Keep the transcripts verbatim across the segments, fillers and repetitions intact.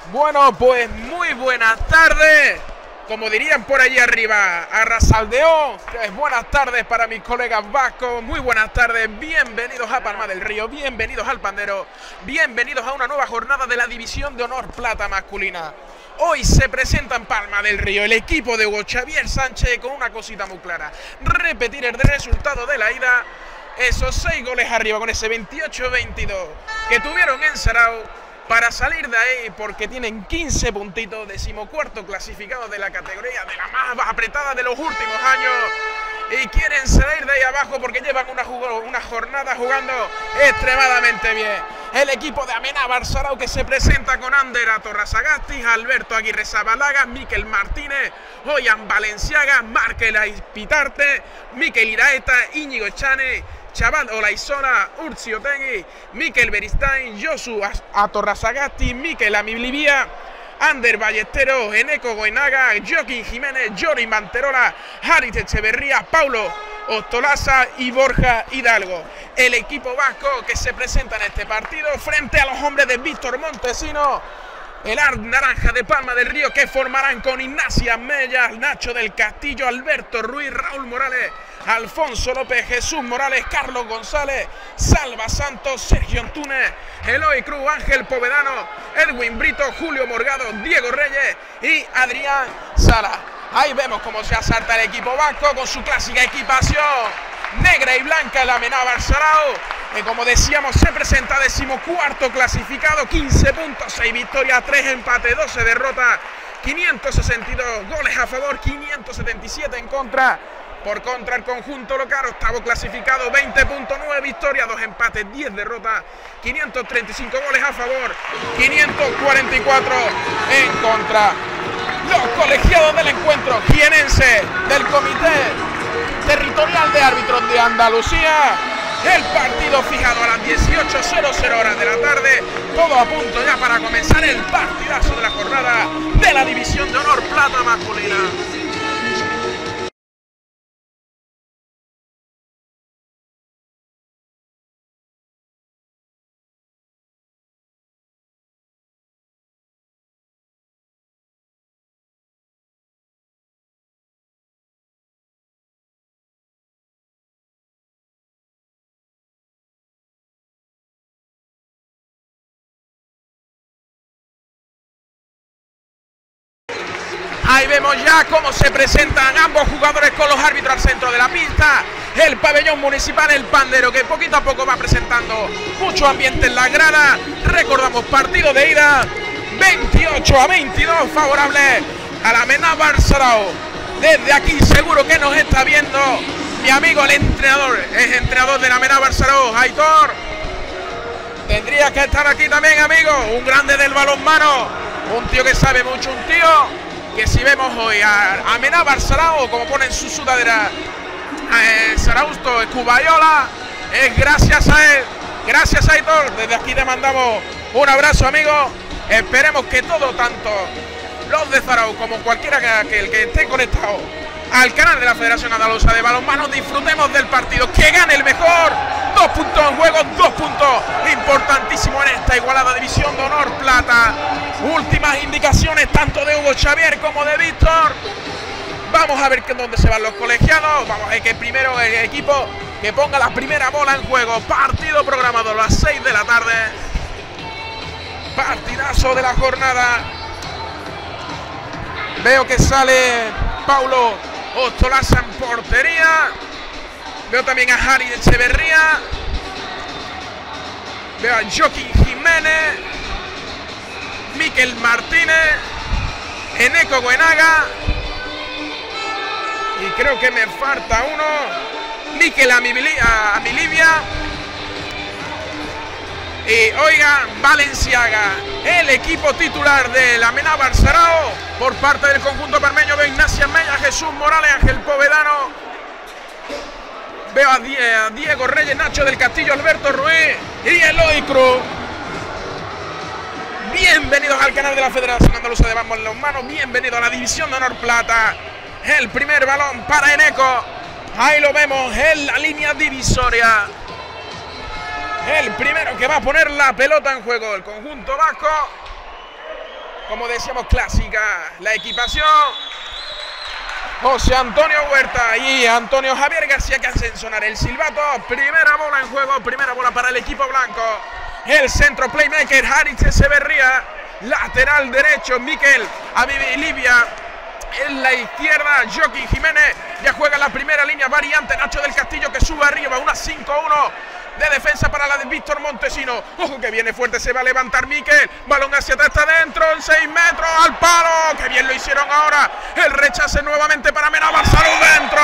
Bueno, pues muy buenas tardes. Como dirían por allí arriba, arrasaldeo. Pues buenas tardes para mis colegas vascos. Muy buenas tardes. Bienvenidos a Palma del Río. Bienvenidos al Pandero. Bienvenidos a una nueva jornada de la División de Honor Plata masculina. Hoy se presenta en Palma del Río el equipo de Hugo Xavier Sánchez con una cosita muy clara: repetir el resultado de la ida. Esos seis goles arriba con ese veintiocho veintidós que tuvieron en Sarao, para salir de ahí, porque tienen quince puntitos, decimocuarto clasificado de la categoría de la más apretada de los últimos años, y quieren salir de ahí abajo porque llevan una, una jornada jugando extremadamente bien. El equipo de Amenábar Sarao, que se presenta con Ander Atorrasagasti, Alberto Aguirre Zabalaga, Miquel Martínez, Oyan Valenciaga, Markel Pitarte, Miquel Iraeta, Íñigo Echane, Chaval Olaizola, Urzi Otegui, Miquel Beristain, Josu Atorrasagasti, Miquel Amilivía, Ander Ballesteros, Eneco Goenaga, Joaquín Jiménez, Jori Manterola, Haris Echeverría, Paulo Ostolaza y Borja Hidalgo. El equipo vasco que se presenta en este partido frente a los hombres de Víctor Montesino, el Art Naranja de Palma del Río, que formarán con Ignacia Mellas, Nacho del Castillo, Alberto Ruiz, Raúl Morales, Alfonso López, Jesús Morales, Carlos González, Salva Santos, Sergio Antúnez, Eloy Cruz, Ángel Povedano, Edwin Brito, Julio Morgado, Diego Reyes y Adrián Sala. Ahí vemos cómo se asalta el equipo vasco con su clásica equipación negra y blanca, el Amenábar Sarao, que como decíamos se presenta decimocuarto clasificado, quince puntos, seis victorias, tres empates, doce derrotas, quinientos sesenta y dos goles a favor, quinientos setenta y siete en contra. Por contra, el conjunto local, octavo clasificado, veinte puntos, nueve victorias, dos empates, diez derrotas, quinientos treinta y cinco goles a favor, quinientos cuarenta y cuatro en contra. Los colegiados del encuentro jienense del Comité Territorial de Árbitros de Andalucía. El partido fijado a las dieciocho horas de la tarde. Todo a punto ya para comenzar el partidazo de la jornada de la División de Honor Plata masculina. Ahí vemos ya cómo se presentan ambos jugadores con los árbitros al centro de la pista. El pabellón municipal, el Pandero, que poquito a poco va presentando mucho ambiente en la grada. Recordamos, partido de ida, veintiocho a veintidós, favorable a la Amenábar Sarao. Desde aquí seguro que nos está viendo mi amigo el entrenador, es entrenador de la Amenábar Sarao, Aitor. Tendría que estar aquí también, amigo, un grande del balonmano, un tío que sabe mucho, un tío que si vemos hoy a Amenábar Sarao, como pone en su sudadera eh, Sarausto Escubayola, es gracias a él, gracias a Aitor. Desde aquí te mandamos un abrazo, amigo. Esperemos que todo, tanto los de Sarao como cualquiera que, que el que esté conectado al canal de la Federación Andaluza de Balonmano, disfrutemos del partido, que gane el mejor. Dos puntos en juego, dos puntos importantísimos en esta igualada División de Honor Plata. Últimas indicaciones tanto de Hugo Xavier como de Víctor. Vamos a ver que dónde se van los colegiados. Vamos a ver que primero el equipo que ponga la primera bola en juego. Partido programado a las seis de la tarde. Partidazo de la jornada. Veo que sale Paulo Ostolaza en portería. Veo también a Haris Echeverría. Veo a Joaquín Jiménez, Miquel Martínez, Eneco Goenaga. Y creo que me falta uno, Miquel Amilivia. Y oiga, Valenciaga, el equipo titular de la Amenábar Sarao, por parte del conjunto parmeño de Ignacia Mella, Jesús Morales, Ángel Povedano. Veo a, Die a Diego Reyes, Nacho del Castillo, Alberto Ruiz y Eloy Cruz. Bienvenidos al canal de la Federación Andaluza de Balonmano. Bienvenidos a la División de Honor Plata. El primer balón para Eneco. Ahí lo vemos en la línea divisoria. El primero que va a poner la pelota en juego, el conjunto vasco. como decíamos, clásica la equipación. José Antonio Huerta y Antonio Javier García que hacen sonar el silbato. Primera bola en juego, primera bola para el equipo blanco. El centro playmaker Haritz Echeverría, lateral derecho Mikel Abibilibia. En la izquierda Joaquín Jiménez, ya juega la primera línea variante Nacho del Castillo que sube arriba, una cinco uno de defensa para la de Víctor Montesino. Ojo que viene fuerte, se va a levantar Mikel, balón hacia atrás, está dentro, en seis metros, al palo, que bien lo hicieron ahora, el rechace nuevamente para Amenábar Sarau dentro.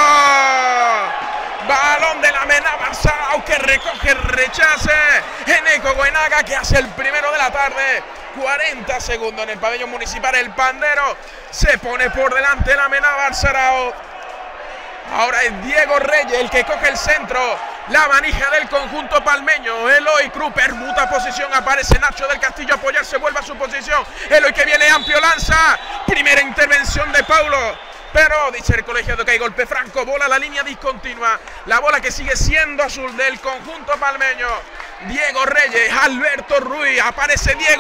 Balón de la Amenábar Sarau que recoge el rechace, Eneco Goenaga que hace el primero de la tarde. cuarenta segundos en el pabellón municipal, el pandero se pone por delante la Amenábar Sarau. Ahora es Diego Reyes el que coge el centro, la manija del conjunto palmeño. Eloy Cruz permuta posición, aparece Nacho del Castillo a apoyarse, vuelve a su posición. Eloy que viene amplio, lanza, primera intervención de Paulo, pero dice el colegiado que hay golpe franco, bola a la línea discontinua, la bola que sigue siendo azul del conjunto palmeño. Diego Reyes, Alberto Ruiz, aparece Diego,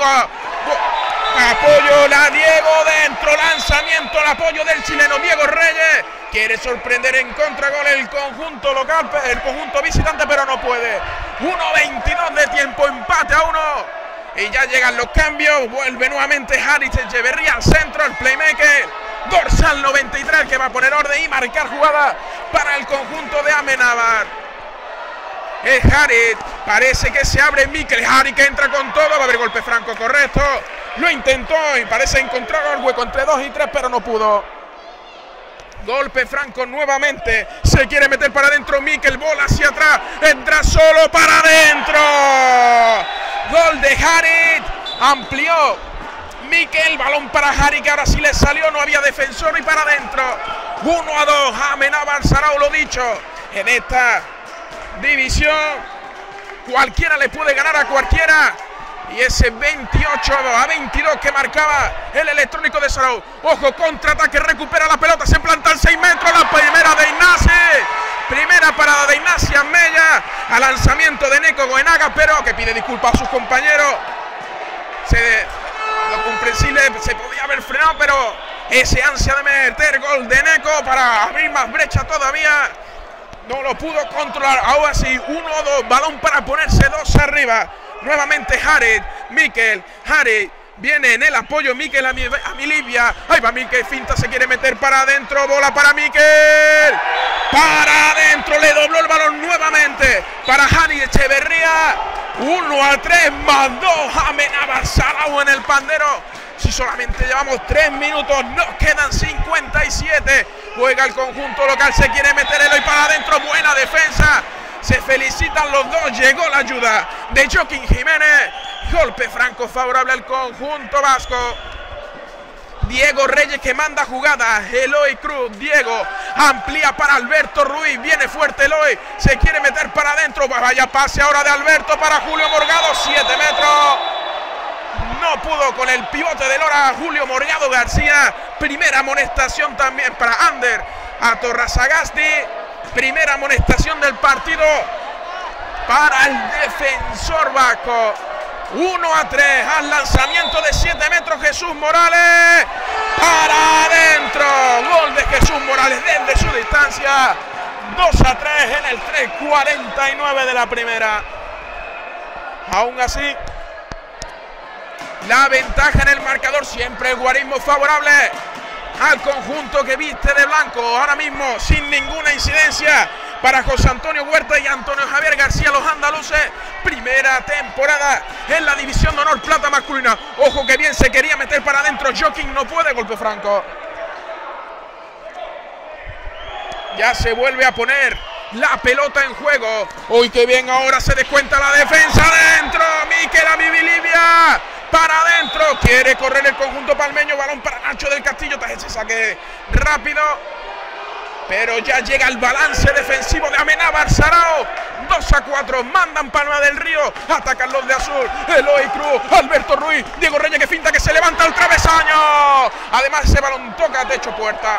apoyo, la Diego dentro, lanzamiento, el apoyo del chileno Diego Reyes, quiere sorprender en contragol el conjunto local, el conjunto visitante, pero no puede. uno veintidós de tiempo, empate a uno, y ya llegan los cambios, vuelve nuevamente Haritz Echeverría al centro, el playmaker, dorsal noventa y tres, que va a poner orden y marcar jugada para el conjunto de Amenábar. Es Haritz, parece que se abre Mikel, Haritz que entra con todo, va a haber golpe franco, correcto, lo intentó y parece encontrar el hueco entre dos y tres, pero no pudo. Golpe franco nuevamente, se quiere meter para adentro Mikel, bola hacia atrás, entra solo para adentro. Gol de Haritz, amplió Mikel, balón para Haritz que ahora sí le salió, no había defensor y para adentro. uno a dos, Amenábar Sarau, lo dicho, en esta división cualquiera le puede ganar a cualquiera, y ese veintiocho a veintidós que marcaba el electrónico de Sarau. Ojo, contraataque, recupera la pelota, se planta al seis metros, la primera de Ignacio, primera parada de Ignacio Mella, al lanzamiento de Eneco Goenaga, pero que pide disculpas a sus compañeros. Se, lo comprensible, se podía haber frenado, pero ese ansia de meter gol de Eneco para abrir más brecha todavía, no lo pudo controlar. Ahora sí, uno a dos, balón para ponerse dos arriba. Nuevamente Haritz, Mikel, Haritz viene en el apoyo, Mikel a mi, a mi Libia. Ahí va Mikel, finta, se quiere meter para adentro, bola para Mikel. Para adentro, le dobló el balón nuevamente para Haritz Echeverría. uno a tres, más dos, Amenábar Sarau en el pandero. Si solamente llevamos tres minutos, nos quedan cincuenta y siete. Juega el conjunto local, se quiere meter Eloy para adentro, buena defensa. Se felicitan los dos, llegó la ayuda de Joaquín Jiménez. Golpe franco favorable al conjunto vasco. Diego Reyes que manda jugada, Eloy Cruz, Diego amplía para Alberto Ruiz, viene fuerte Eloy, se quiere meter para adentro, vaya pase ahora de Alberto para Julio Morgado, siete metros. No pudo con el pivote de Lora, Julio Morgado García. Primera amonestación también para Ander Atorrazagasti. Primera amonestación del partido para el defensor vasco. uno a tres, al lanzamiento de siete metros Jesús Morales. Para adentro, gol de Jesús Morales desde su distancia. dos a tres en el tres cuarenta y nueve de la primera. Aún así, la ventaja en el marcador, siempre el guarismo favorable al conjunto que viste de blanco. Ahora mismo sin ninguna incidencia para José Antonio Huerta y Antonio Javier García, los andaluces. Primera temporada en la división de honor plata masculina. Ojo que bien se quería meter para adentro, Joaquín no puede, golpe franco. Ya se vuelve a poner la pelota en juego. Uy, qué bien, ahora se descuenta la defensa adentro. Mikel Abibilibia para adentro, quiere correr el conjunto palmeño, balón para Nacho del Castillo, tras ese saque rápido, pero ya llega el balance defensivo de Amenábar Sarau. Dos a cuatro, mandan Palma del Río, atacan los de azul, Eloy Cruz, Alberto Ruiz, Diego Reyes que finta, que se levanta al travesaño, además ese balón toca techo puerta,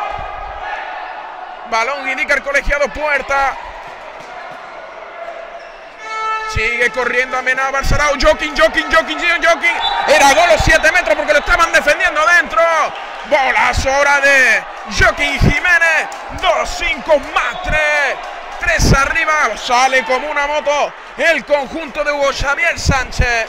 balón indica el colegiado puerta. Sigue corriendo Amenábar Sarao. Joking, joking, joking, joking. Era gol los siete metros porque lo estaban defendiendo dentro. Bolazo ahora de Joking Jiménez. dos cinco más tres. tres arriba. Sale como una moto el conjunto de Hugo Xavier Sánchez.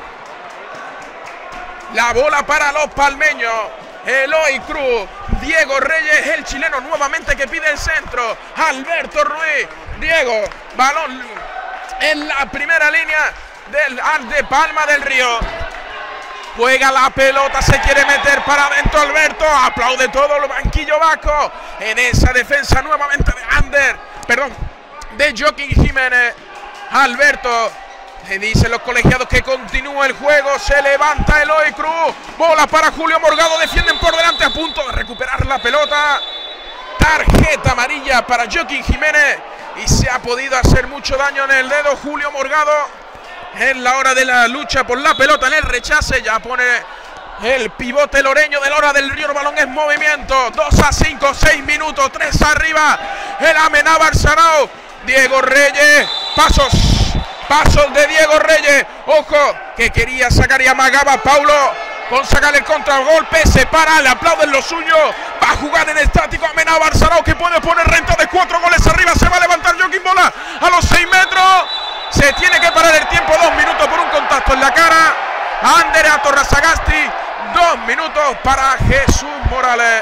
La bola para los palmeños. Eloy Cruz. Diego Reyes, el chileno nuevamente que pide el centro. Alberto Ruiz. Diego. Balón en la primera línea del de Palma del Río. Juega la pelota, se quiere meter para adentro Alberto. Aplaude todo el banquillo vasco. En esa defensa nuevamente de Ander. Perdón, de Joking Jiménez. Alberto. Le dicen los colegiados que continúa el juego. Se levanta Eloy Cruz. Bola para Julio Morgado. Defienden por delante a punto de recuperar la pelota. Tarjeta amarilla para Joking Jiménez. Y se ha podido hacer mucho daño en el dedo Julio Morgado. En la hora de la lucha por la pelota, en el rechace. Ya pone el pivote loreño de Lora del Río. El balón en movimiento. dos a cinco, seis minutos. tres arriba. El Amenábar Sarao. Diego Reyes. Pasos. Pasos de Diego Reyes. Ojo, que quería sacar y amagaba Paulo con sacar el contragolpe. Se para, le aplauden los suyos. Va a jugar en estático Amenábar Sarao, que puede poner renta de cuatro goles arriba. Se va a levantar Joaquín Bola a los seis metros. Se tiene que parar el tiempo. Dos minutos por un contacto en la cara. Ander Torrasagasti. Dos minutos para Jesús Morales.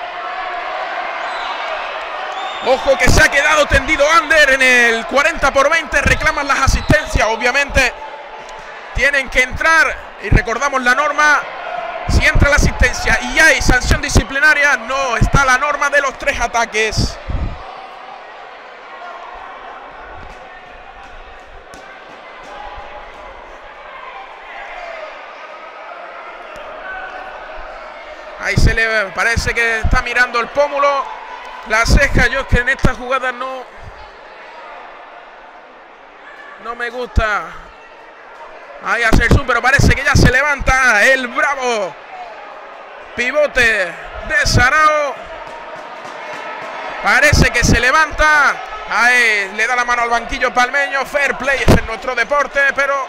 Ojo que se ha quedado tendido Ander en el cuarenta por veinte. Reclaman las asistencias. Obviamente tienen que entrar. Y recordamos la norma. Si entra la asistencia y hay sanción disciplinaria, no está la norma de los tres ataques. Ahí se le parece que está mirando el pómulo, la ceja. Yo es que en esta jugada no, no me gusta ahí hacer zoom, pero parece que ya se levanta el bravo pivote de Sarao. Parece que se levanta. Ahí le da la mano al banquillo palmeño. Fair play es en nuestro deporte, pero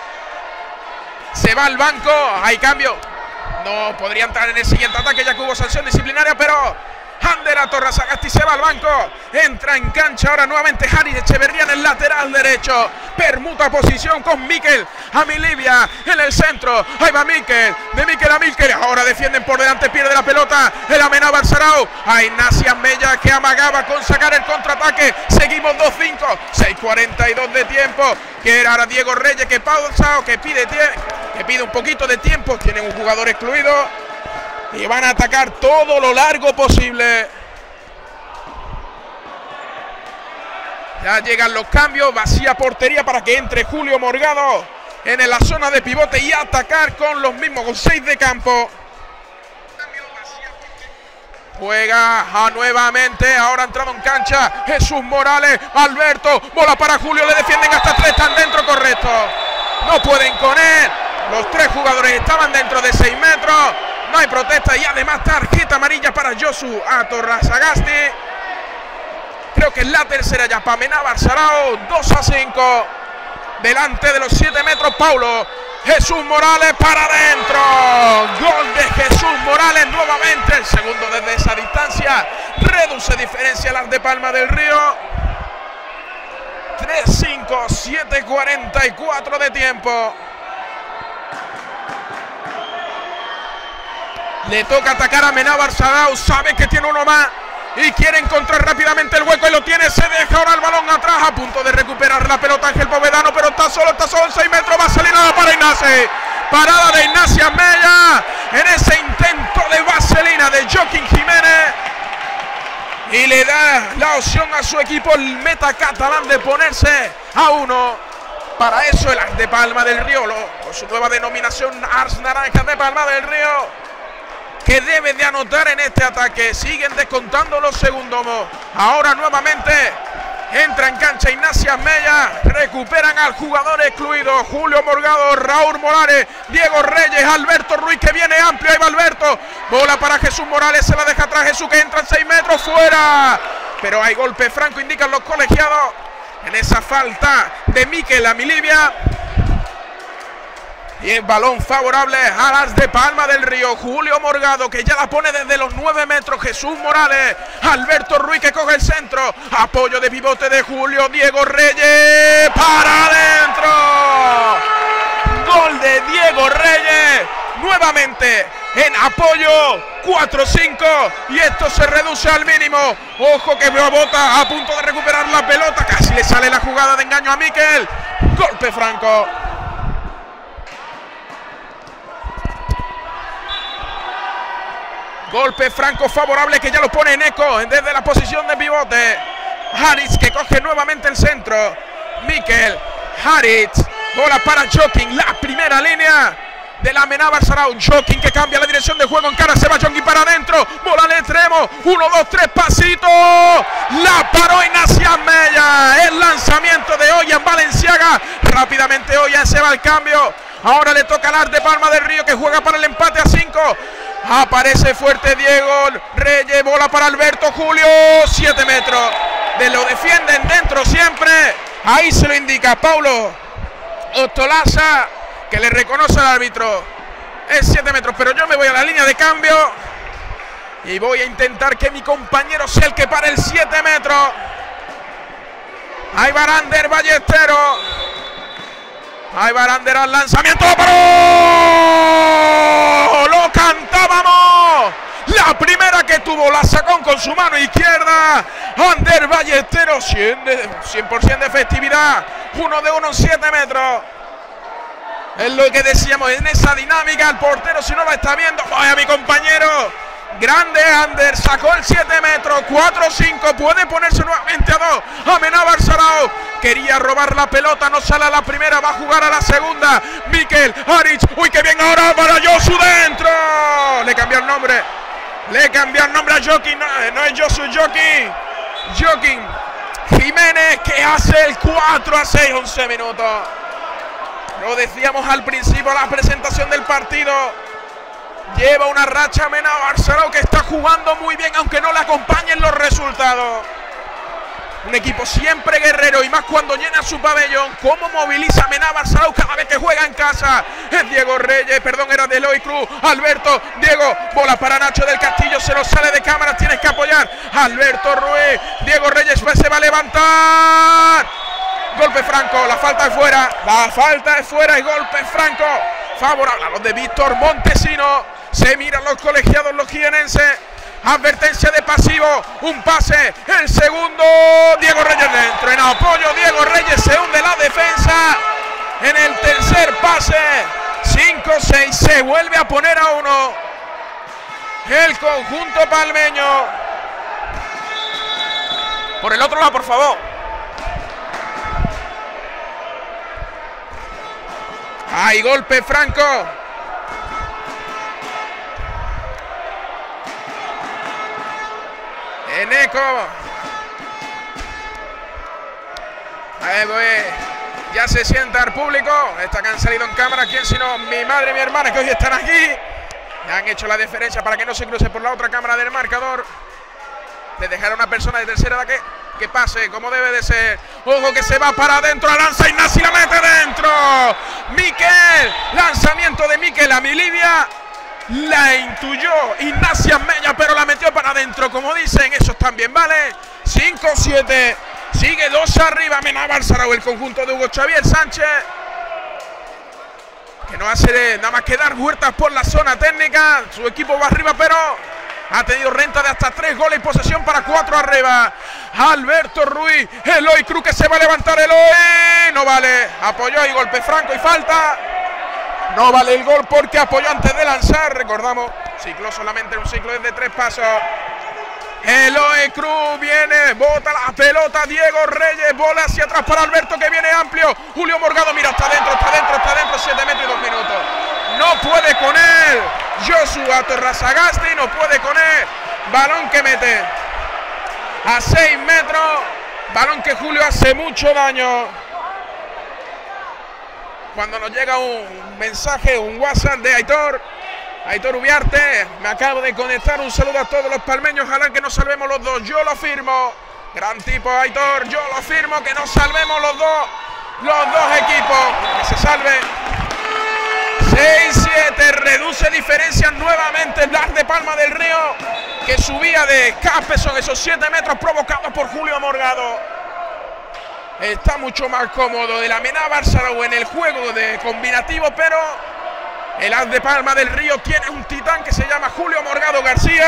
se va al banco. Hay cambio. No podría entrar en el siguiente ataque ya que hubo sanción disciplinaria, pero Ander Torrasagasti se va al banco. Entra en cancha ahora nuevamente Janis Echeverría en el lateral derecho. Permuta posición con Miquel Amilibia en el centro. Ahí va Miquel, de Miquel a Miquel. Ahora defienden por delante, pierde la pelota el Amenábar Sarao. A Ignacia Mella que amagaba con sacar el contraataque. Seguimos dos cinco, seis cuarenta y dos de tiempo. Que era ahora Diego Reyes que pausa o que pide, que pide un poquito de tiempo. Tienen un jugador excluido. Y van a atacar todo lo largo posible. Ya llegan los cambios. Vacía portería para que entre Julio Morgado en la zona de pivote y atacar con los mismos, con seis de campo. Juega a nuevamente. Ahora ha entrado en cancha Jesús Morales. Alberto. Bola para Julio. Le defienden hasta tres. Están dentro, correcto. No pueden con él. Los tres jugadores estaban dentro de seis metros. No hay protesta y además tarjeta amarilla para Josu Torrasagasti. Creo que es la tercera ya para Amenábar Sarao. dos a cinco. Delante de los siete metros Paulo. Jesús Morales para adentro. Gol de Jesús Morales nuevamente. El segundo desde esa distancia. Reduce diferencia las de Palma del Río. tres cinco, siete cuarenta y cuatro de tiempo. Le toca atacar a Amenábar Sarao. Sabe que tiene uno más y quiere encontrar rápidamente el hueco y lo tiene. Se deja ahora el balón atrás. A punto de recuperar la pelota Ángel Povedano, pero está solo, está solo en seis metros. Va a salir nada para Ignacio. Parada de Ignacia Mella en ese intento de vaselina de Joking Jiménez. Y le da la opción a su equipo, el meta catalán, de ponerse a uno. Para eso el As de Palma del Río, lo, con su nueva denominación Ars Naranjas de Palma del Río, que debe de anotar en este ataque. Siguen descontando los segundos. Ahora nuevamente entra en cancha Ignacia Mella. Recuperan al jugador excluido Julio Morgado, Raúl Morales, Diego Reyes, Alberto Ruiz que viene amplio. Ahí va Alberto. Bola para Jesús Morales. Se la deja atrás Jesús, que entra en seis metros. Fuera. Pero hay golpe franco, indican los colegiados. en esa falta de Mikel Amilibia. Y el balón favorable a las de Palma del Río. Julio Morgado, que ya la pone desde los nueve metros. Jesús Morales. Alberto Ruiz, que coge el centro. Apoyo de pivote de Julio. Diego Reyes. ¡Para adentro! Gol de Diego Reyes. Nuevamente en apoyo. cuatro cinco. Y esto se reduce al mínimo. Ojo que Bota a punto de recuperar la pelota. Casi le sale la jugada de engaño a Mikel. Golpe franco. Golpe franco favorable que ya lo pone Neko desde la posición de pivote. Haritz, que coge nuevamente el centro. Mikel Haritz. Bola para Jokin. La primera línea de la Amenábar Sarau. Jokin, que cambia la dirección de juego. En cara se va Jokin para adentro. Bola al extremo. Uno, dos, tres pasitos. La paró Ignacio Mella. El lanzamiento de Ollán Valenciaga. Rápidamente Ollán se va al cambio. Ahora le toca a las de Palma del Río, que juega para el empate a cinco. Aparece fuerte Diego Reyes. Bola para Alberto Julio. siete metros. De lo defienden dentro siempre. Ahí se lo indica Paulo Ostolaza, que le reconoce al árbitro. Es siete metros, pero yo me voy a la línea de cambio y voy a intentar que mi compañero sea el que pare el siete metros. Ahí va Ander Ballesteros. Ahí va Ander al lanzamiento. ¡Lo paró! ¡Lo cantábamos! La primera que tuvo la sacó con su mano izquierda. Ander Ballesteros, cien por ciento de efectividad. Uno de uno en siete metros. Es lo que decíamos, en esa dinámica el portero, si no la está viendo, vaya mi compañero. Grande Ander, sacó el siete metros. Cuatro cinco, puede ponerse nuevamente a dos. Amenábar Sarau quería robar la pelota, no sale a la primera, va a jugar a la segunda. Mikel Haritz, uy, qué bien ahora para Josu dentro. Le cambió el nombre. Le cambió el nombre a Jokin. No, no es Josu, Jokin. Jokin Jiménez, que hace el cuatro a seis, once minutos. Lo decíamos al principio de la presentación del partido. Lleva una racha Amenábar Sarau, que está jugando muy bien, aunque no le acompañen los resultados. Un equipo siempre guerrero, y más cuando llena su pabellón. Cómo moviliza Amenábar Sarau cada vez que juega en casa. Es Diego Reyes, perdón, era de Eloy Cruz. Alberto, Diego, bola para Nacho del Castillo, se lo sale de cámara, tienes que apoyar. Alberto Ruiz, Diego Reyes se va a levantar. Golpe franco, la falta es fuera. La falta es fuera y golpe franco favorable a los de Víctor Montesino. Se miran los colegiados, los jienenses. Advertencia de pasivo, un pase, el segundo, Diego Reyes dentro, en apoyo Diego Reyes, se hunde la defensa en el tercer pase. Cinco seis, se vuelve a poner a uno el conjunto palmeño. Por el otro lado, por favor. Hay golpe franco. Neko. Ahí voy. Ya se sienta el público. Esta que han salido en cámara. ¿Quién sino mi madre y mi hermana, que hoy están aquí? Ya han hecho la deferencia para que no se cruce por la otra cámara del marcador. De dejar a una persona de tercera edad que, que pase como debe de ser. Ojo que se va para adentro. La lanza Ignacio, la mete dentro. Mikel. Lanzamiento de Mikel Amilibia. La intuyó Ignacio Mella, pero la metió para adentro. Como dicen, esos también vale. cinco siete. Sigue dos arriba Amenábar Sarau, el conjunto de Hugo Xavier Sánchez, que no hace nada más que dar vueltas por la zona técnica. Su equipo va arriba, pero ha tenido renta de hasta tres goles y posesión para cuatro arriba. Alberto Ruiz, Eloy Cruz, que se va a levantar. Eloy, no vale. Apoyó y golpe franco y falta. No vale el gol porque apoyó antes de lanzar. Recordamos, ciclo solamente en un ciclo desde tres pasos. Eloy Cruz viene, bota la pelota. Diego Reyes, bola hacia atrás para Alberto, que viene amplio. Julio Morgado, mira, está dentro, está dentro, está dentro. siete metros y dos minutos. No puede con él Joshua Torrasagasti, no puede con él. Balón que mete a seis metros. Balón que Julio hace mucho daño. Cuando nos llega un mensaje, un WhatsApp de Aitor, Aitor Ubiarte, me acabo de conectar, un saludo a todos los palmeños, ojalá que nos salvemos los dos, yo lo firmo. Gran tipo, Aitor. Yo lo firmo, que nos salvemos los dos. Los dos equipos. Que se salve. seis siete. Reduce diferencias nuevamente el Las de Palma del Río, que subía de escape. Son esos siete metros provocados por Julio Morgado. Está mucho más cómodo de la Amenábar-Sarau en el juego de combinativo, pero el Las de Palma del Río tiene un titán que se llama Julio Morgado García.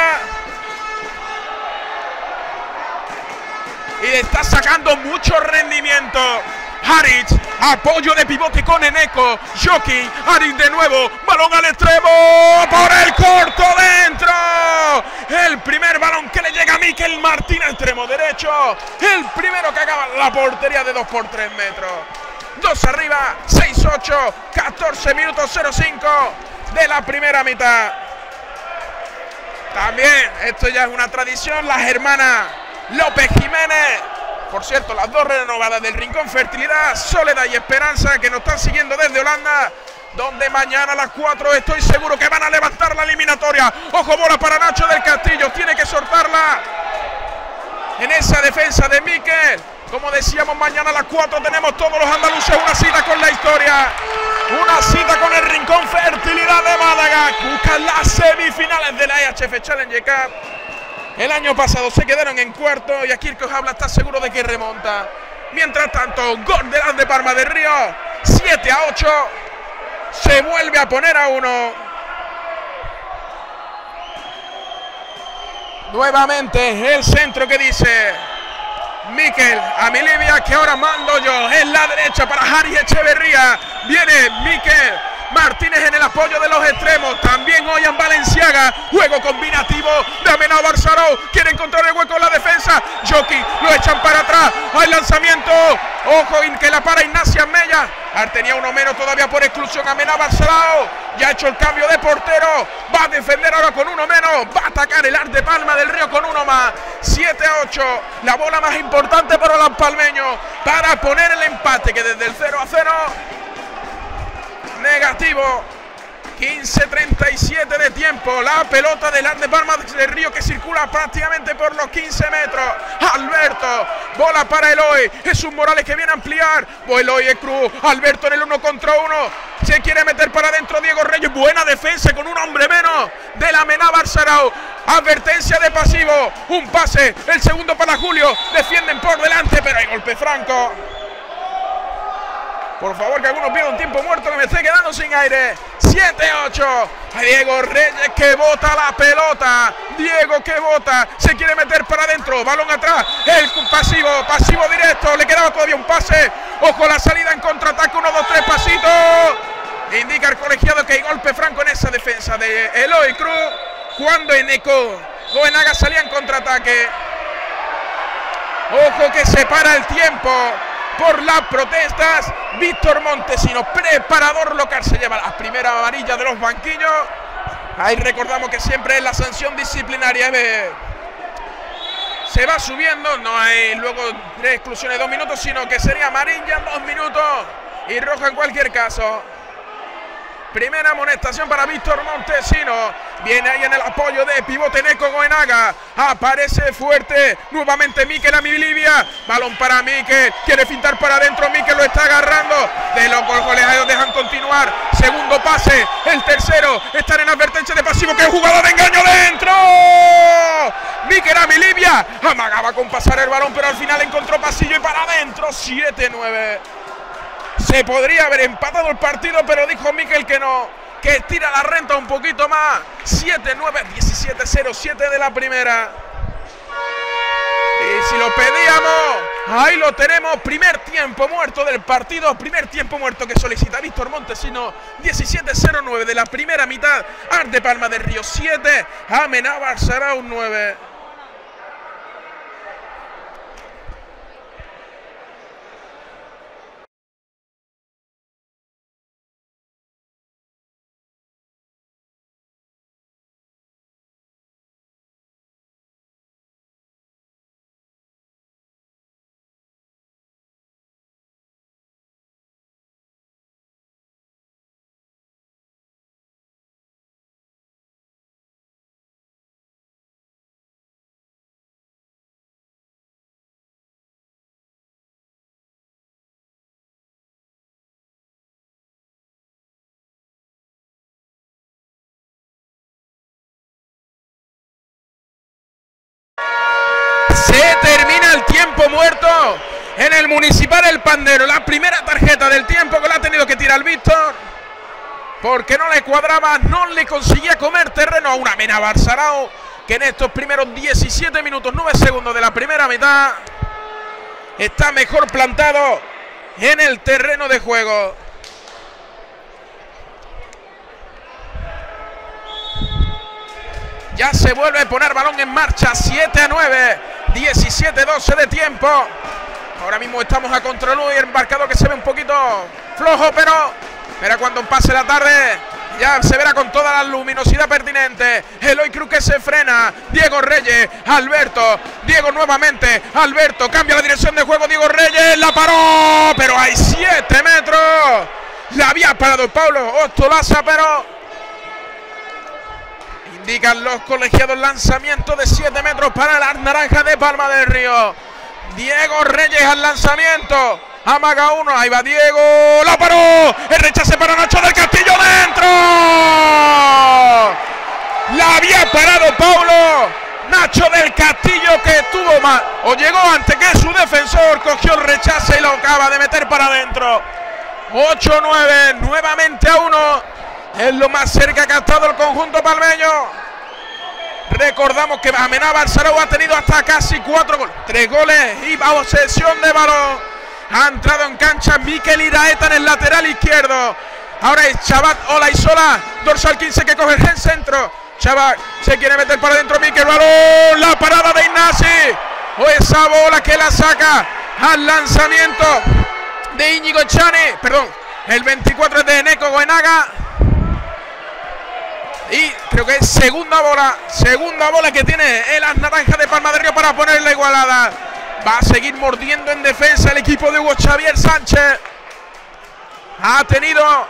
Y está sacando mucho rendimiento. Haric, apoyo de pivote con Eneco. Jockey, Haric de nuevo. Balón al extremo. Por el corto dentro. El primer balón que le llega a Miquel Martín, extremo derecho. El primero que acaba la portería de dos por tres metros. Dos arriba, seis ocho, catorce minutos cero cinco de la primera mitad. También, esto ya es una tradición, las hermanas López Jiménez. Por cierto, las dos renovadas del Rincón Fertilidad, Soledad y Esperanza, que nos están siguiendo desde Holanda, donde mañana a las cuatro estoy seguro que van a levantar la eliminatoria. Ojo, bola para Nacho del Castillo, tiene que soltarla en esa defensa de Miquel. Como decíamos, mañana a las cuatro tenemos todos los andaluces una cita con la historia, una cita con el Rincón Fertilidad de Málaga. Buscan las semifinales de la E H F Challenge Cup. El año pasado se quedaron en cuarto y aquí el que os habla está seguro de que remonta. Mientras tanto, gol de Las de Palma del Río, siete a ocho. Se vuelve a poner a uno. Nuevamente el centro que dice Miquel a Milivia, que ahora mando yo. En la derecha para Jari Echeverría. Viene Miquel Martínez en el apoyo de los extremos. También Oyan Valenciaga. Juego combinativo de Amenábar-Sarau. Quiere encontrar el hueco en la defensa. Jockey lo echan para atrás. Hay lanzamiento. Ojo, que la para Ignacia Mella. Tenía uno menos todavía por exclusión. Amenábar-Sarau ya ha hecho el cambio de portero. Va a defender ahora con uno menos. Va a atacar el Las de Palma del Río con uno más. siete a ocho. La bola más importante para los palmeños para poner el empate, que desde el cero a cero negativo. quince treinta y siete de tiempo. La pelota de Las de Palma del Río que circula prácticamente por los quince metros. Alberto, bola para Eloy. Jesús Morales que viene a ampliar. Eloy Cruz. Alberto en el uno contra uno. Se quiere meter para adentro Diego Reyes. Buena defensa con un hombre menos de la Amenábar-Sarau. Advertencia de pasivo. Un pase. El segundo para Julio. Defienden por delante, pero hay golpe franco. Por favor, que algunos pidan un tiempo muerto, que me estoy quedando sin aire. siete ocho. A Diego Reyes que bota la pelota. Diego que bota. Se quiere meter para adentro. Balón atrás. El pasivo. Pasivo directo. Le quedaba todavía un pase. Ojo, la salida en contraataque. Uno, dos, tres pasitos. Indica el colegiado que hay golpe franco en esa defensa de Eloy Cruz. Cuando Eneco Goenaga salía en contraataque. Ojo que se para el tiempo por las protestas. Víctor Montesinos, preparador local, se lleva la primera amarilla de los banquillos. Ahí recordamos que siempre es la sanción disciplinaria. Se va subiendo, no hay luego tres exclusiones de dos minutos, sino que sería amarilla en dos minutos y roja en cualquier caso. Primera amonestación para Víctor Montesinos. Viene ahí en el apoyo de pivote Eneco Goenaga. Aparece fuerte nuevamente Miquel a Milivia. Balón para Miquel. Quiere fintar para adentro. Miquel lo está agarrando. De los colegiados dejan continuar. Segundo pase. El tercero. Están en advertencia de pasivo. ¡Qué jugada de engaño dentro! Miquel a Milivia. Amagaba con pasar el balón, pero al final encontró pasillo y para adentro. siete nueve. Se podría haber empatado el partido, pero dijo Miquel que no, que estira la renta un poquito más. siete nueve, diecisiete cero siete de la primera. Y si lo pedíamos, ahí lo tenemos. Primer tiempo muerto del partido. Primer tiempo muerto que solicita Víctor Montesinos. diecisiete cero nueve de la primera mitad. Las de Palma del Río siete. Amenábar-Sarau nueve. Se termina el tiempo muerto en el Municipal El Pandero. La primera tarjeta del tiempo que la ha tenido que tirar Víctor, porque no le cuadraba, no le conseguía comer terreno a una Amenábar Sarao, que en estos primeros diecisiete minutos, nueve segundos de la primera mitad, está mejor plantado en el terreno de juego. Ya se vuelve a poner balón en marcha, siete a nueve, diecisiete doce de tiempo. Ahora mismo estamos a contraluz y el marcador que se ve un poquito flojo, pero, pero cuando pase la tarde ya se verá con toda la luminosidad pertinente. Eloy Cruz que se frena, Diego Reyes, Alberto, Diego nuevamente, Alberto, cambia la dirección de juego, Diego Reyes, la paró, pero hay siete metros. La había parado Paulo Ostolaza, pero indican los colegiados lanzamiento de siete metros para las naranjas de Palma del Río. Diego Reyes al lanzamiento, amaga uno, ahí va Diego, la paró, el rechace para Nacho del Castillo, dentro. La había parado Paulo, Nacho del Castillo, que tuvo más, o llegó antes que su defensor, cogió el rechace y lo acaba de meter para adentro. ocho nueve, nuevamente a uno, es lo más cerca que ha estado el conjunto palmeño. Recordamos que Amenábar Sarao ha tenido hasta casi cuatro goles, tres goles y posesión de balón. Ha entrado en cancha Mikel Iraeta en el lateral izquierdo. Ahora es Chabat Olaizola, dorsal quince, que coge el centro. Chabat se quiere meter para adentro, Mikel, balón, la parada de Ignasi. O esa bola que la saca al lanzamiento de Íñigo Chani, perdón, el veinticuatro es de Neko Goenaga. Y creo que es segunda bola, segunda bola que tiene el Naranja de Palma del Río para poner la igualada. Va a seguir mordiendo en defensa el equipo de Hugo Xavier Sánchez. Ha tenido,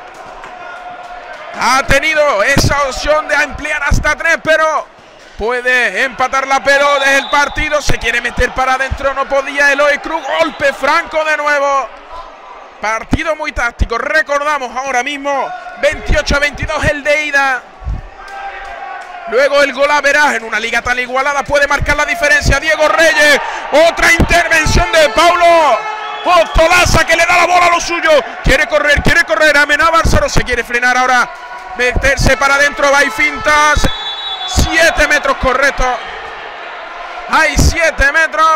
ha tenido esa opción de ampliar hasta tres, pero puede empatar la pelota del partido. Se quiere meter para adentro, no podía Eloy Cruz. Golpe franco de nuevo. Partido muy táctico. Recordamos ahora mismo veintiocho a veintidós el de ida. Luego el gol a verás en una liga tan igualada puede marcar la diferencia. Diego Reyes, otra intervención de Paulo Ostolaza, que le da la bola a lo suyo. Quiere correr, quiere correr. Amenábar Sarao se quiere frenar ahora. Meterse para adentro, va y fintas. siete metros correctos. Hay siete metros.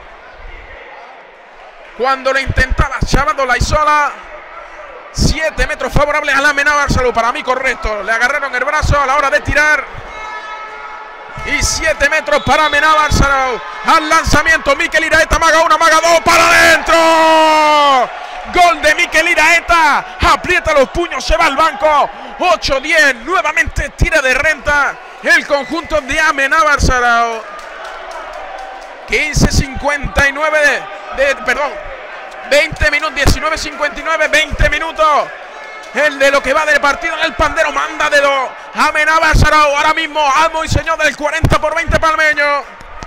Cuando lo intentaba Chabat Olaizola, siete metros favorables a la Amenábar Sarao. Para mí correcto. Le agarraron el brazo a la hora de tirar. Y siete metros para Amenábar Sarao. Al lanzamiento, Mikel Iraeta, maga uno, maga dos, para adentro. Gol de Mikel Iraeta. Aprieta los puños, se va al banco. ocho diez, nuevamente tira de renta el conjunto de Amenábar Sarao. quince cincuenta y nueve de, de, perdón, veinte minutos, diecinueve cincuenta y nueve, veinte minutos. El de lo que va del partido en el Pandero, manda de dos. Amenábar Sarao, ahora mismo amo y señor del cuarenta por veinte palmeño.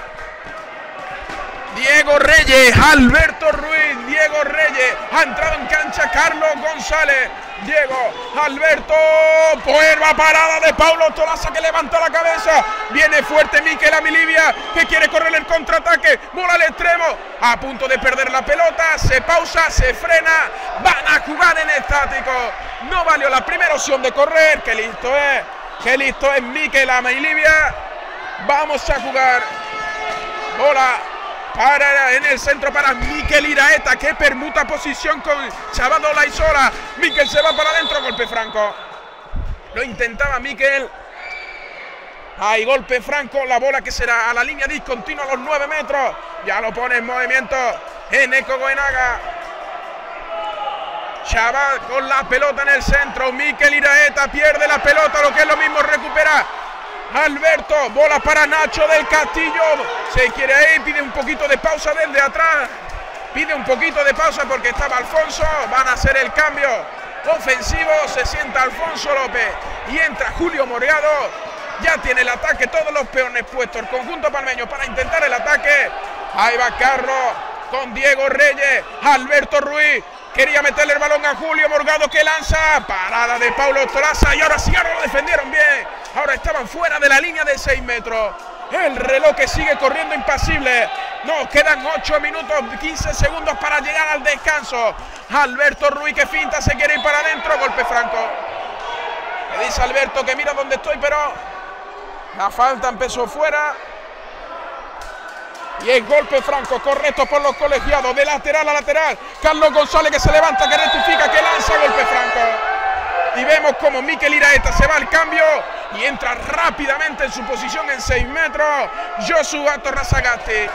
Diego Reyes, Alberto Ruiz, Diego Reyes, ha entrado en cancha Carlos González. Diego, Alberto, buena parada de Paulo Ostolaza, que levanta la cabeza. Viene fuerte Mikel Amilibia, que quiere correr el contraataque. Bola al extremo, a punto de perder la pelota. Se pausa, se frena. Van a jugar en estático. No valió la primera opción de correr. Qué listo es, qué listo es Mikel Amilibia. Vamos a jugar. Bola para en el centro para Mikel Iraeta, que permuta posición con Chabat Olaizola. Mikel se va para adentro, golpe franco. Lo intentaba Mikel. Hay golpe franco, la bola que será a la línea discontinua a los nueve metros. Ya lo pone en movimiento en Neko Goenaga. Chabat con la pelota en el centro. Mikel Iraeta pierde la pelota, lo que es lo mismo, recupera Alberto, bola para Nacho del Castillo. Se quiere ir, pide un poquito de pausa desde atrás. Pide un poquito de pausa porque estaba Alfonso. Van a hacer el cambio ofensivo. Se sienta Alfonso López y entra Julio Morgado. Ya tiene el ataque, todos los peones puestos. El conjunto palmeño para intentar el ataque. Ahí va Carlos con Diego Reyes. Alberto Ruiz quería meterle el balón a Julio Morgado, que lanza. Parada de Paulo Ostolaza. Y ahora sí, ahora lo defendieron bien. Ahora estaban fuera de la línea de seis metros. El reloj que sigue corriendo impasible. Nos quedan ocho minutos, quince segundos para llegar al descanso. Alberto Ruiz que finta, se quiere ir para adentro. Golpe franco. Me dice Alberto que mira dónde estoy, pero la falta empezó fuera. Y el golpe franco correcto por los colegiados. De lateral a lateral. Carlos González que se levanta, que rectifica, que lanza golpe franco. Y vemos como Mikel Iraeta se va al cambio y entra rápidamente en su posición en seis metros. Joshua Torrazagasti.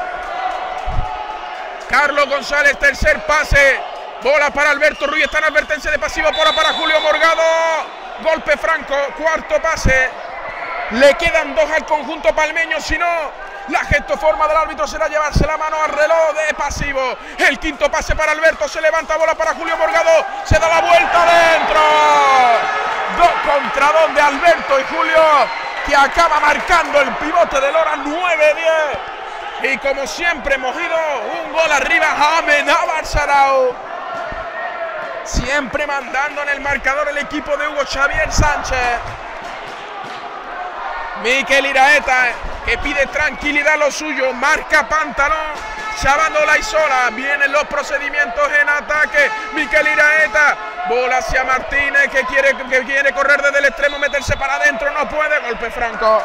Carlos González, tercer pase. Bola para Alberto Ruiz. Está en advertencia de pasivo. Bola para Julio Morgado. Golpe franco. Cuarto pase. Le quedan dos al conjunto palmeño. Si no, la gestoforma del árbitro será llevarse la mano al reloj de pasivo. El quinto pase para Alberto. Se levanta, bola para Julio Morgado. Se da la vuelta adentro. Dos contra dos de Alberto y Julio, que acaba marcando el pivote de Lora. Nueve diez. Y como siempre hemos ido un gol arriba a Amenábar Sarao. Siempre mandando en el marcador el equipo de Hugo Xavier Sánchez. Mikel Iraeta, que pide tranquilidad a lo suyo, marca pantalón, Shabano Laisola, vienen los procedimientos en ataque. Mikel Iraeta, bola hacia Martínez, que quiere, que quiere correr desde el extremo, meterse para adentro, no puede, golpe franco.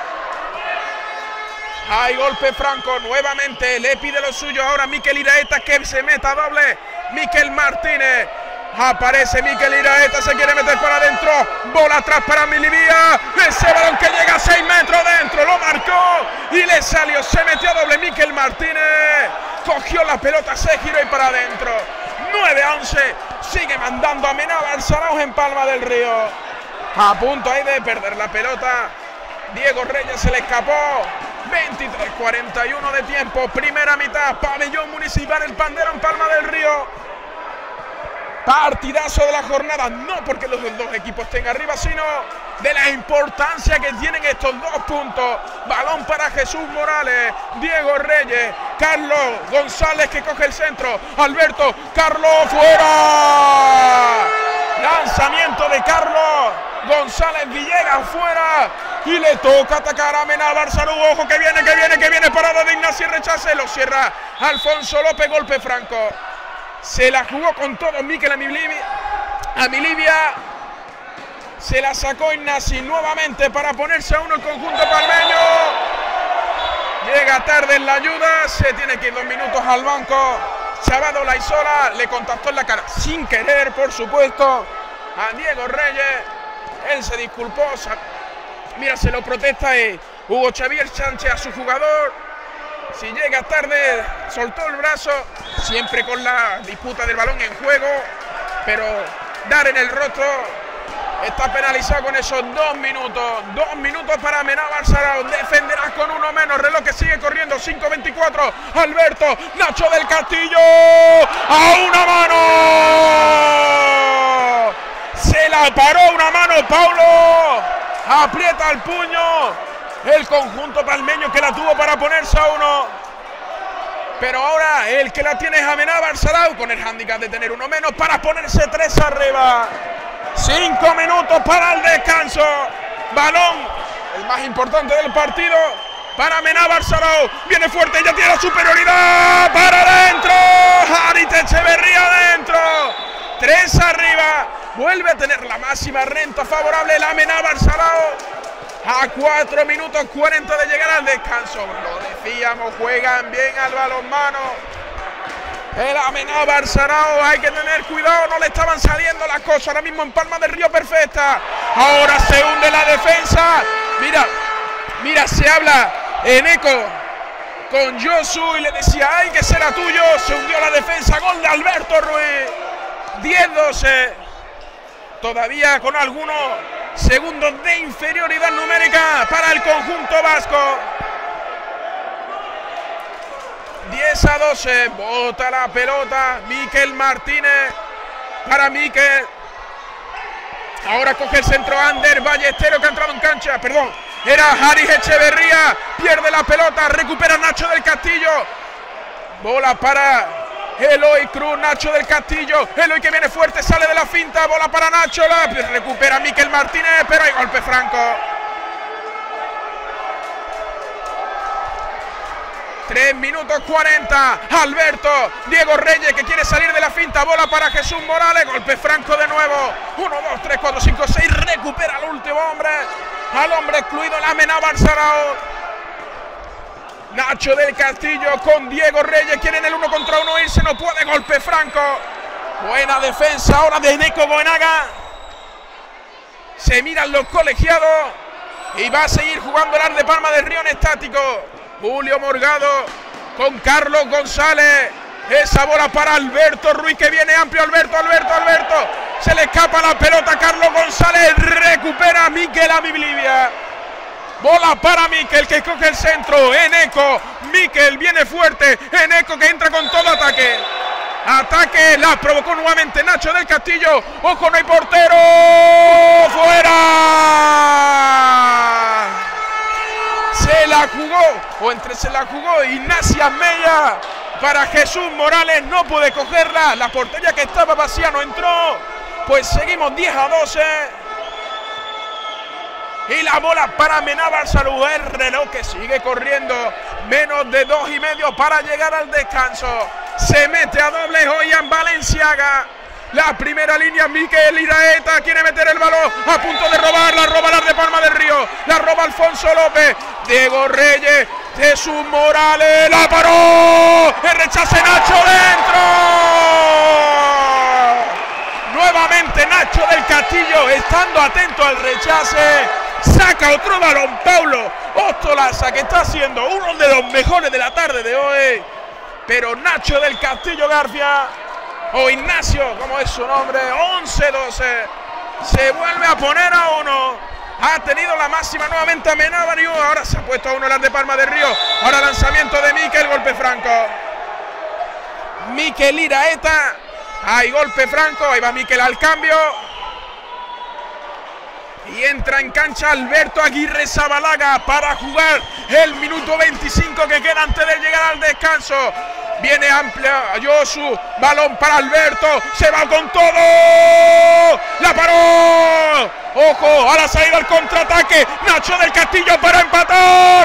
Hay golpe franco, nuevamente le pide lo suyo ahora Mikel Iraeta, que se meta doble. Mikel Martínez. Aparece Mikel Iraeta, se quiere meter para adentro. Bola atrás para Milivía. Ese balón que llega a seis metros dentro. Lo marcó y le salió. Se metió doble Mikel Martínez. Cogió la pelota, se giró y para adentro. nueve a once. Sigue mandando a Amenábar Sarao en Palma del Río. A punto ahí de perder la pelota. Diego Reyes se le escapó. veintitrés cuarenta y uno de tiempo. Primera mitad. Pabellón Municipal El Pandero en Palma del Río. Partidazo de la jornada, no porque los dos equipos estén arriba, sino de la importancia que tienen estos dos puntos. Balón para Jesús Morales, Diego Reyes, Carlos González que coge el centro, Alberto, Carlos fuera. Lanzamiento de Carlos González Villegas fuera. Y le toca atacar a Amenábar Sarao. Ojo que viene, que viene, que viene. Parada de Ignacio, rechace, lo cierra Alfonso López, golpe franco. Se la jugó con todo Mikel Amilibia. Se la sacó Ignasi nuevamente para ponerse a uno el conjunto palmeño. Llega tarde en la ayuda. Se tiene que ir dos minutos al banco. Shabano Laisola le contactó en la cara, sin querer, por supuesto, a Diego Reyes. Él se disculpó. Mira, se lo protesta eh, Hugo Xavier Sánchez a su jugador. Si llega tarde, soltó el brazo, siempre con la disputa del balón en juego, pero dar en el rostro, está penalizado con esos dos minutos. Dos minutos para Amenábar Sarao, defenderá con uno menos, reloj que sigue corriendo, cinco veinticuatro. Alberto, Nacho del Castillo, a una mano. Se la paró una mano, Paulo, aprieta el puño. El conjunto palmeño que la tuvo para ponerse a uno. Pero ahora el que la tiene es Amenábar Sarao, con el hándicap de tener uno menos para ponerse tres arriba. Cinco minutos para el descanso. Balón, el más importante del partido, para Amenábar Sarao. Viene fuerte, ya tiene la superioridad. Para adentro. Harit Echeverría adentro. Tres arriba. Vuelve a tener la máxima renta favorable el Amenábar Sarao. A cuatro minutos cuarenta de llegar al descanso. Lo decíamos, juegan bien al balonmano. El Amenábar Sarao, hay que tener cuidado, no le estaban saliendo las cosas. Ahora mismo en Palma del Río perfecta. Ahora se hunde la defensa. Mira, mira, se habla en eco con Josu y le decía, ay, que será tuyo. Se hundió la defensa, gol de Alberto Ruiz. diez doce. Todavía con algunos segundos de inferioridad numérica para el conjunto vasco. diez a doce, bota la pelota Mikel Martínez para Mikel. Ahora coge el centro Ander Ballesteros, que ha entrado en cancha, perdón, era Harit Echeverría, pierde la pelota, recupera Nacho del Castillo. Bola para Eloy Cruz, Nacho del Castillo, Eloy que viene fuerte, sale de la finta, bola para Nacho, la recupera Mikel Martínez, pero hay golpe franco. tres minutos cuarenta. Alberto, Diego Reyes que quiere salir de la finta. Bola para Jesús Morales. Golpe franco de nuevo. uno, dos, tres, cuatro, cinco, seis. Recupera al último hombre. Al hombre excluido la Amenábar Sarao. Nacho del Castillo con Diego Reyes. Quieren el uno contra uno irse. No puede. Golpe franco. Buena defensa ahora de Eneco Goenaga. Se miran los colegiados. Y va a seguir jugando el Arde Palma del Río en estático. Julio Morgado con Carlos González. Esa bola para Alberto Ruiz que viene amplio. Alberto, Alberto, Alberto. Se le escapa la pelota a Carlos González. Recupera a Miquel Amiblivia. Bola para Miquel que coge el centro. Eneco. Miquel viene fuerte. Eneco que entra con todo ataque. Ataque. La provocó nuevamente Nacho del Castillo. Ojo, no hay portero. ¡Fuera! Se la jugó. O entre se la jugó Ignacia Mella. Para Jesús Morales. No puede cogerla. La portería que estaba vacía no entró. Pues seguimos diez a doce. Y la bola para Amenábar Sarao. El reloj que sigue corriendo. Menos de dos y medio para llegar al descanso. Se mete a doble Joyan Valenciaga. La primera línea, Miquel Iraeta quiere meter el balón. A punto de robar. La roba la de Palma del Río. La roba Alfonso López. Diego Reyes. Jesús Morales. La paró. El rechace Nacho dentro. Nuevamente Nacho del Castillo. Estando atento al rechace. Saca otro balón Paulo Ostolaza, que está siendo uno de los mejores de la tarde de hoy. Pero Nacho del Castillo García, o Ignacio, como es su nombre, once doce. Se vuelve a poner a uno. Ha tenido la máxima nuevamente Amenábar y ahora se ha puesto a uno el Arde Palma del Río. Ahora lanzamiento de Miquel, golpe franco. Miquel Iraeta. Hay golpe franco, ahí va Miquel al cambio. Y entra en cancha Alberto Aguirre Zabalaga para jugar el minuto veinticinco que queda antes de llegar al descanso. Viene amplia Josu, balón para Alberto, se va con todo. La paró. Ojo, a la salida al contraataque. Nacho del Castillo para empatar.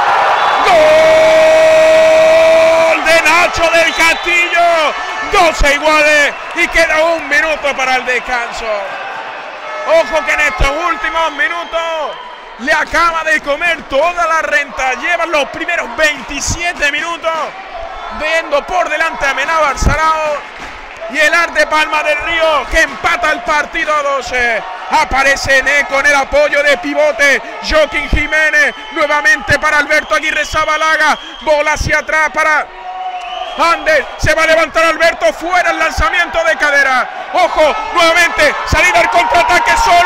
Gol de Nacho del Castillo. doce iguales y queda un minuto para el descanso. Ojo que en estos últimos minutos le acaba de comer toda la renta. Llevan los primeros veintisiete minutos viendo por delante a Amenábar Sarao. Y el Arde Palma del Río que empata el partido a doce. Aparece Eneco en el apoyo de pivote. Joaquín Jiménez nuevamente para Alberto Aguirre Zabalaga. Bola hacia atrás para Ander, se va a levantar Alberto, fuera el lanzamiento de cadera. Ojo, nuevamente, salida al contraataque solo.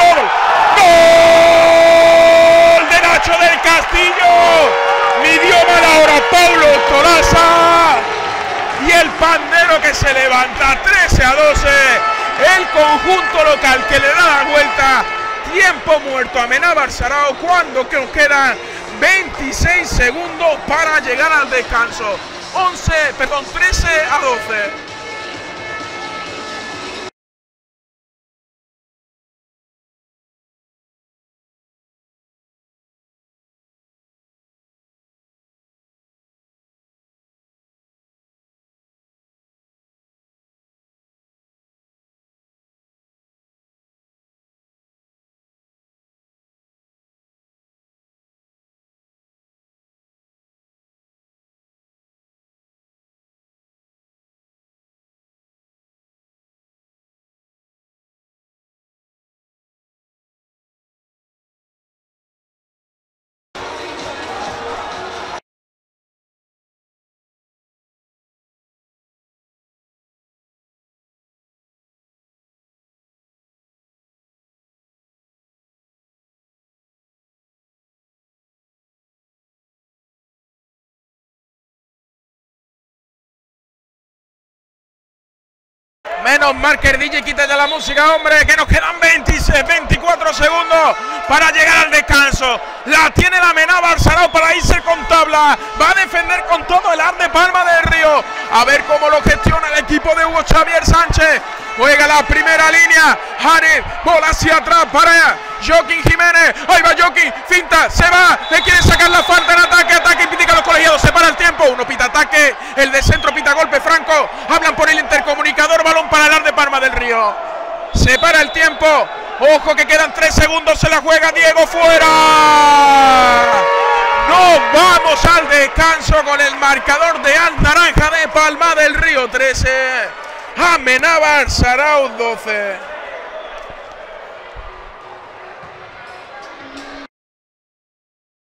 ¡Gol de Nacho del Castillo! Midió mal ahora Paulo Ostolaza. Y el pandero que se levanta, trece a doce. El conjunto local que le da la vuelta. Tiempo muerto a Amenábar Sarao cuando nos quedan veintiséis segundos para llegar al descanso. once, perdón, trece a doce. Menos mal que el D J quita ya la música, hombre, que nos quedan veintiséis, veinticuatro segundos para llegar al descanso. La tiene la Amenábar Sarao para irse con tabla. Va a defender con todo el Arde Palma del Río. A ver cómo lo gestiona el equipo de Hugo Xavier Sánchez. Juega la primera línea. Jared, bola hacia atrás para Joaquín Jiménez. Ahí va Joaquín, finta, se va. Le quiere sacar la falta en ataque. Ataque, pita los colegiados. Se para el tiempo. Uno pita ataque. El de centro pita golpe franco. Hablan por el intercomunicador. Balón para el Ar de Palma del Río. Se para el tiempo. Ojo que quedan tres segundos. Se la juega Diego fuera. Nos vamos al descanso con el marcador de Al Naranja de Palma del Río trece. Amenábar Sarauz doce.